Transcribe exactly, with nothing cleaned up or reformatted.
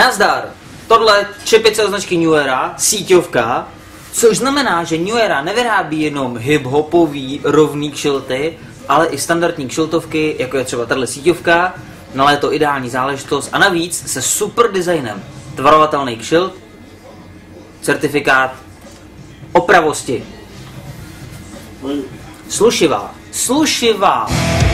Nazdar! Tohle čepice značky New Era, síťovka, což znamená, že New Era nevyrábí jenom hip-hopový rovný kšilty, ale i standardní kšiltovky, jako je třeba tahle síťovka, na léto ideální záležitost a navíc se super designem. Tvarovatelný kšilt, certifikát opravosti. Slušivá, slušivá.